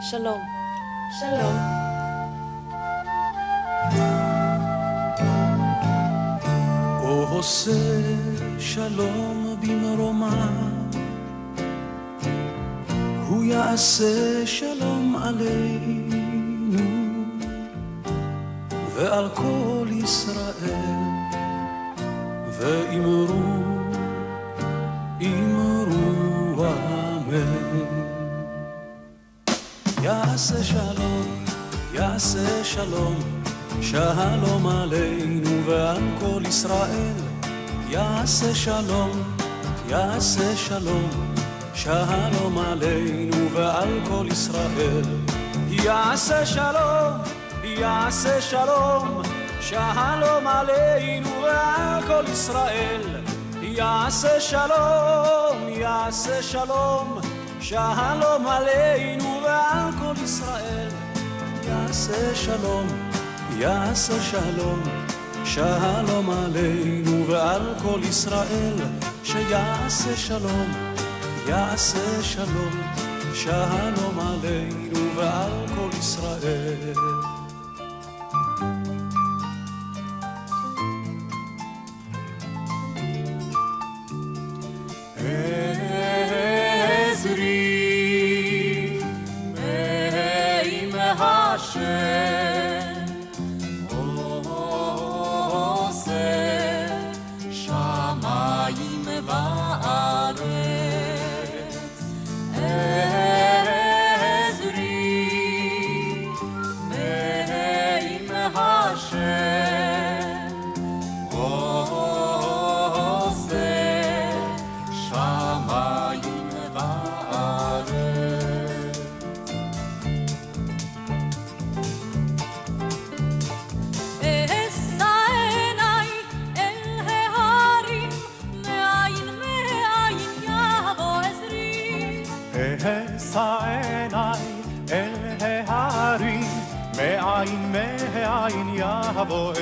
שלום. שלום. או עושה שלום במרומה, הוא יעשה שלום עלינו ועל כל ישראל, ואמרו אמן. יעשה שלום, יעשה שלום, שלום עלינו ועל כל ישראל. יעשה שלום, יעשה שלום, שלום עלינו ועל כל ישראל. יעשה שלום, יעשה שלום, שלום עלינו ועל כל ישראל. יעשה שלום, יעשה שלום, שלום עלינו ועל כל ישראל. יעשה שלום, יעשה שלום, שלום עלינו ועל כל ישראל. שיעשה שלום, יעשה שלום, שלום עלינו ועל כל ישראל. יבוא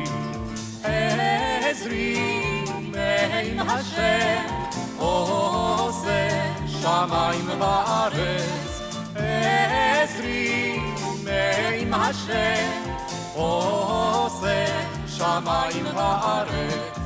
עזרי מעם השם עושה שמיים וארץ. עזרי מעם השם עושה שמיים וארץ.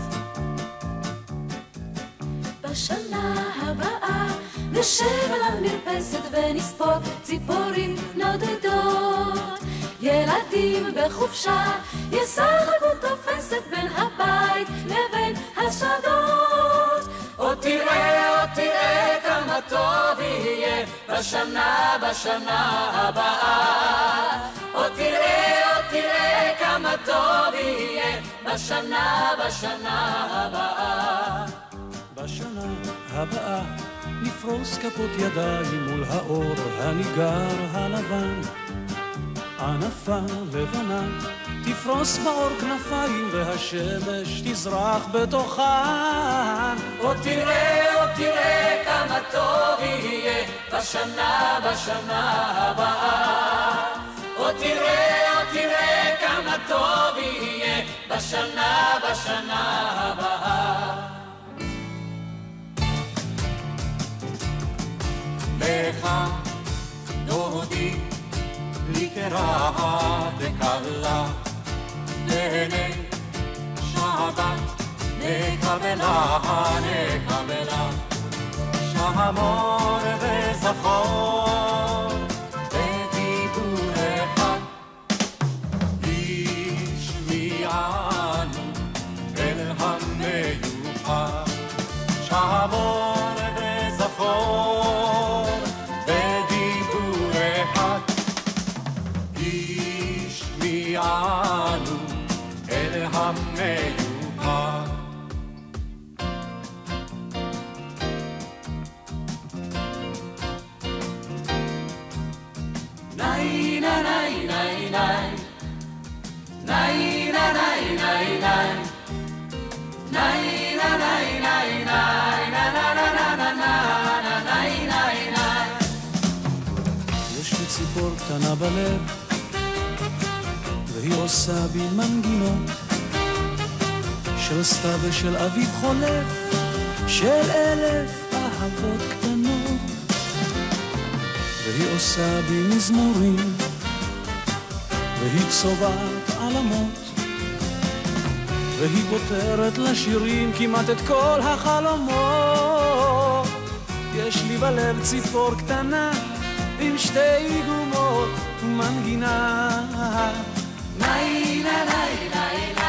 בשנה הבאה נשב על המרפסת ונספור ציפורים נודדות. ילדים בחופשה ישחקו תופסת בין הבית לבין השדות. עוד תראה כמה טוב יהיה בשנה הבאה. עוד תראה כמה טוב יהיה בשנה הבאה. בשנה הבאה נפרוס כפות ידיים מול האור הניגר הלבן. ענפה לבנה תפרוס באור כנפיים והשמש תזרח בתוכן. עוד תראה כמה טוב יהיה בשנה הבאה. עוד תראה כמה טוב יהיה בשנה הבאה. לך דודי לקרא דקלה לעיני שבת נקבלה שמור וזכור בדיבור אחד. השמיענו אל המיוחד שמור וזכור בדיבור אחד. השמיענו אל המיוחד. ניי ניי ניי ניי ניי ניי ניי ניי ניי. יש לי ציפור קטנה בלב והיא עושה בי מנגינות של סתיו ושל אביב חולף, של 1000 אהבות קטנות. והיא עושה בי מזמורים, והיא צובעת עלמות, והיא פותרת לשירים כמעט את כל החלומות. יש לי בלב ציפור קטנה עם שתי גומות ומנגינה. ניי ניי ניי ניי